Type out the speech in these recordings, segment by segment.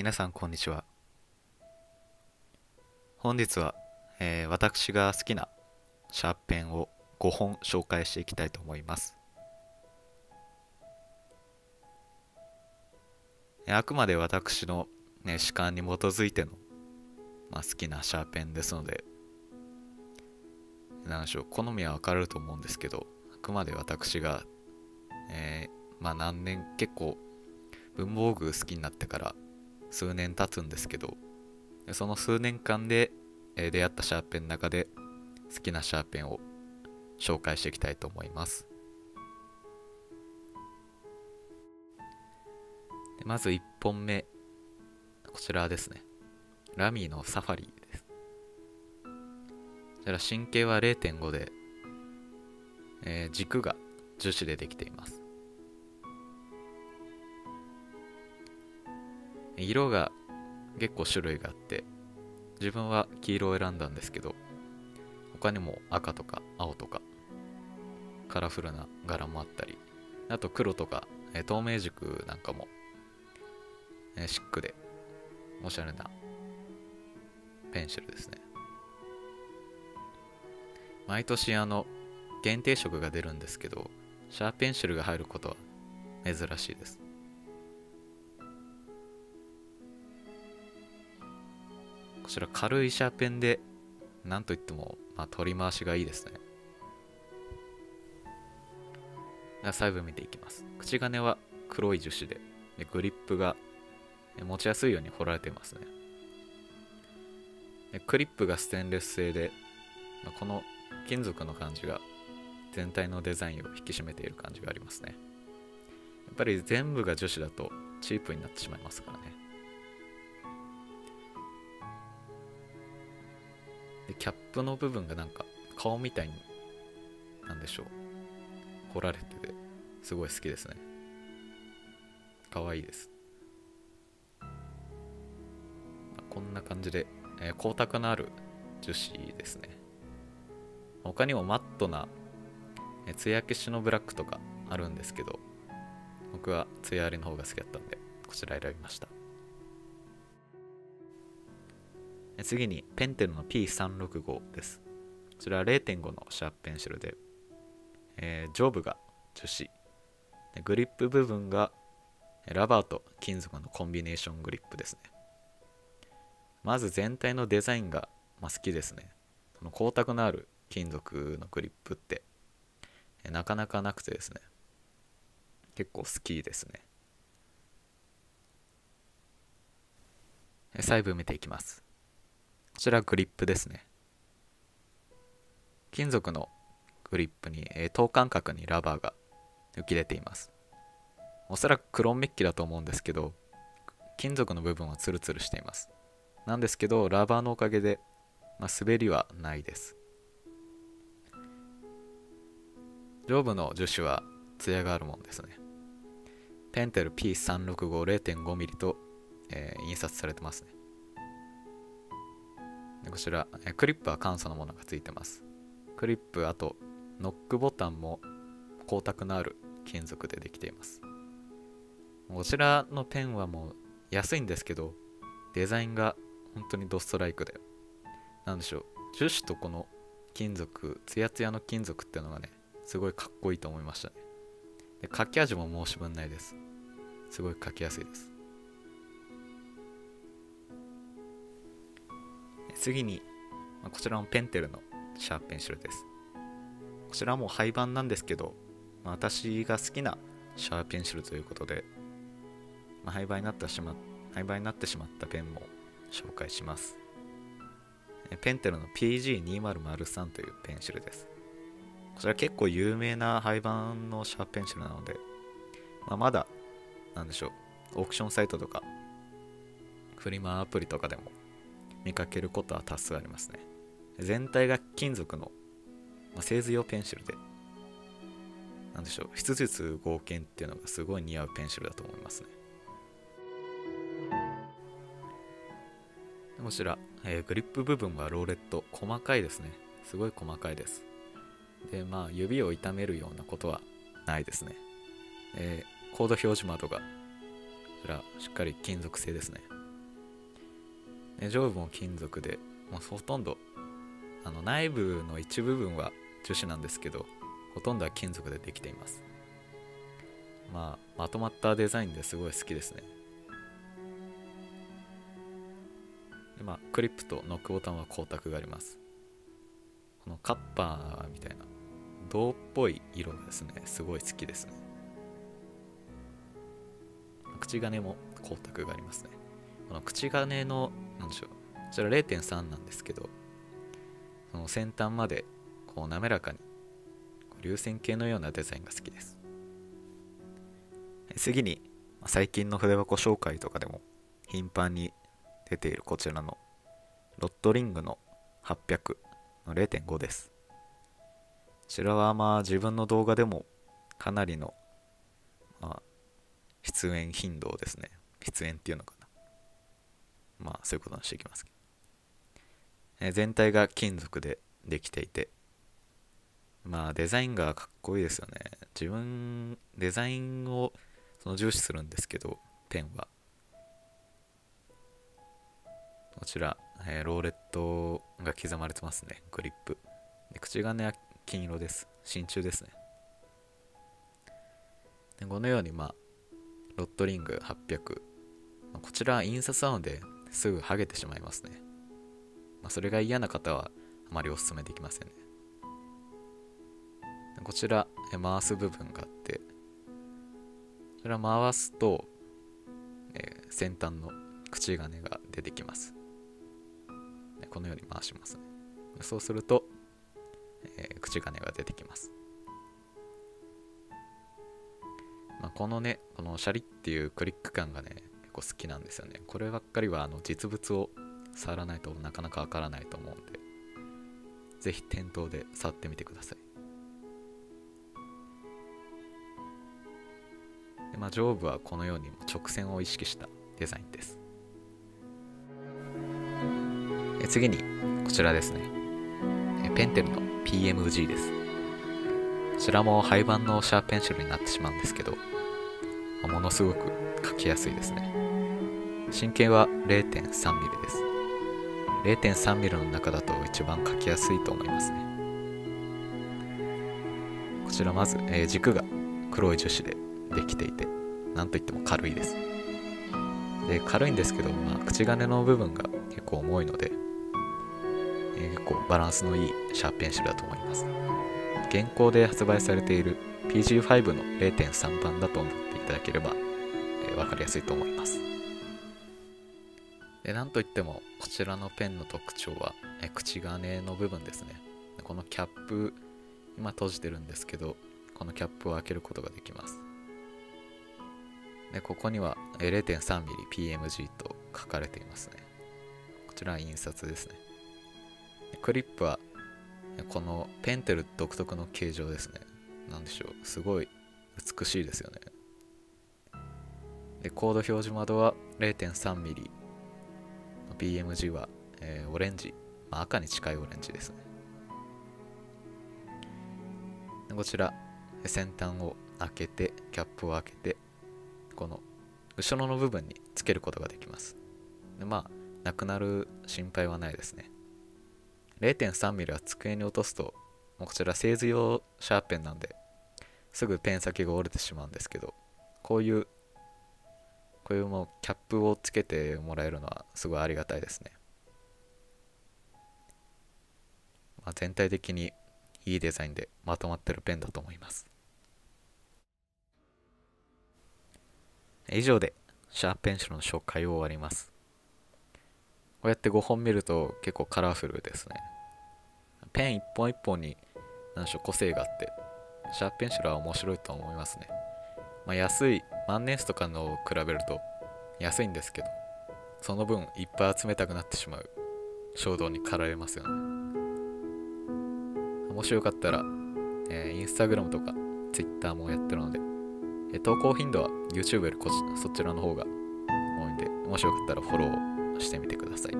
皆さんこんにちは。本日は、私が好きなシャーペンを5本紹介していきたいと思います。あくまで私の、主観に基づいての、好きなシャーペンですので、何でしょう、好みは分かると思うんですけど、あくまで私が、何年、結構文房具好きになってから数年経つんですけど、その数年間で、出会ったシャーペンの中で好きなシャーペンを紹介していきたいと思います。でまず1本目、こちらですね。ラミーのサファリです。こちら神経は0.5で、軸が樹脂でできています。色が結構種類があって、自分は黄色を選んだんですけど、他にも赤とか青とかカラフルな柄もあったり、あと黒とか、透明軸なんかも、シックでおしゃれなペンシルですね。毎年限定色が出るんですけど、シャーペンシルが入ることは珍しいです。こちら軽いシャーペンで、なんといっても、取り回しがいいですね。細部見ていきます。口金は黒い樹脂で、グリップが持ちやすいように彫られていますね。クリップがステンレス製で、この金属の感じが全体のデザインを引き締めている感じがありますね。やっぱり全部が樹脂だとチープになってしまいますからね。でキャップの部分がなんか顔みたいに、なんでしょう、彫られててすごい好きですね。かわいいです。こんな感じで、光沢のある樹脂ですね。他にもマットな、艶消しのブラックとかあるんですけど、僕は艶ありの方が好きだったんでこちら選びました。次にペンテルの P365 です。こちらは 0.5 のシャープペンシルで、上部が樹脂で、グリップ部分がラバーと金属のコンビネーショングリップですね。まず全体のデザインが、好きですね。この光沢のある金属のグリップってなかなかなくてですね、結構好きですね。細部見ていきます。こちらグリップですね。金属のグリップに等間隔にラバーが浮き出ています。おそらくクロンメッキだと思うんですけど、金属の部分はツルツルしています。なんですけどラバーのおかげで、滑りはないです。上部の樹脂は艶があるもんですね。ペンテル P365 0.5mm と、印刷されてますね。でこちら、クリップは簡素なものがついてます。クリップ、あとノックボタンも光沢のある金属でできています。こちらのペンはもう安いんですけど、デザインが本当にドストライクで、なんでしょう、樹脂とこの金属、ツヤツヤの金属っていうのがね、すごいかっこいいと思いましたね。で書き味も申し分ないです。すごい書きやすいです。次に、こちらもペンテルのシャープペンシルです。こちらも廃盤なんですけど、私が好きなシャープペンシルということで、廃盤になってしまったペンも紹介します。ペンテルの PG2003 というペンシルです。こちら結構有名な廃盤のシャープペンシルなので、まだ、なんでしょう、オークションサイトとかフリマアプリとかでも見かけることは多数ありますね。全体が金属の、製図用ペンシルで、なんでしょう、筆術合剣っていうのがすごい似合うペンシルだと思いますね。こちら、グリップ部分はローレット、細かいですね。すごい細かいです。で、指を痛めるようなことはないですね。コード表示窓が、こちら、しっかり金属製ですね。 上部も金属で、ほとんど内部の一部分は樹脂なんですけど、ほとんどは金属でできています。まとまったデザインですごい好きですね。で、クリップとノックボタンは光沢があります。このカッパーみたいな銅っぽい色がですね、すごい好きですね。口金も光沢がありますね。この口金の、なんでしょう、こちら 0.3 なんですけど、その先端までこう滑らかに流線形のようなデザインが好きです。次に、最近の筆箱紹介とかでも頻繁に出ているこちらのロットリングの800の 0.5 です。こちらは自分の動画でもかなりの、出演頻度ですね。出演っていうのかな。そういうことにしていきますけど。全体が金属でできていて、デザインがかっこいいですよね。自分、デザインを重視するんですけど、ペンは。こちら、ローレットが刻まれてますね、グリップ。で、口金は金色です。真鍮ですね。で、このように、ロットリング800。こちら、印刷なのですぐ剥げてしまいますね。それが嫌な方はあまりおすすめできませんね。こちら、回す部分があって、こちら回すと、先端の口金が出てきます。このように回しますね。そうすると、口金が出てきます。このシャリっていうクリック感がね、結構好きなんですよね。こればっかりは実物を触らないとなかなかわからないと思うんで、ぜひ店頭で触ってみてください。で、上部はこのように直線を意識したデザインです。次にこちらですね。ペンテルの PMG です。こちらも廃盤のシャーペンシルになってしまうんですけど、ものすごく書きやすいですね。真径は 0.3 ミリです。0.3 ミリの中だと一番書きやすいと思いますね。こちらまず、軸が黒い樹脂でできていて、なんといっても軽いです。で、軽いんですけど、口金の部分が結構重いので、結構バランスのいいシャーペンシルだと思います。現行で発売されている PG5 の 0.3 版だと思っていただければ、分かりやすいと思います。で、なんといってもこちらのペンの特徴は、口金の部分ですね。このキャップ、今閉じてるんですけど、このキャップを開けることができます。で、ここには 0.3mm PMG と書かれていますね。こちらは印刷ですね。クリップはこのペンテル独特の形状ですね。なんでしょう、すごい美しいですよね。で、コード表示窓は 0.3mm、PMG は、オレンジ、赤に近いオレンジですね。で、こちら先端を開けて、キャップを開けて、この後ろの部分につけることができます。で、なくなる心配はないですね。0.3mm は机に落とすと、もうこちら製図用シャーペンなんで、すぐペン先が折れてしまうんですけど、こういうもうキャップをつけてもらえるのはすごいありがたいですね。全体的にいいデザインでまとまってるペンだと思います。以上でシャーペンシルの紹介を終わります。こうやって5本見ると結構カラフルですね。ペン一本一本に個性があって、シャーペンシルは面白いと思いますね。安い万年筆とかのを比べると安いんですけど、その分いっぱい集めたくなってしまう衝動に駆られますよね。もしよかったら、インスタグラムとかツイッターもやってるので、投稿頻度は YouTube よりそちらの方が多いんで、もしよかったらフォローしてみてください。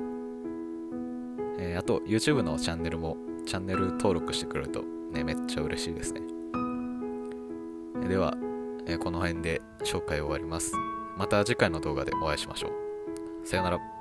あと YouTube のチャンネルもチャンネル登録してくれると、めっちゃ嬉しいですね。では、この辺で紹介を終わります。また次回の動画でお会いしましょう。さよなら。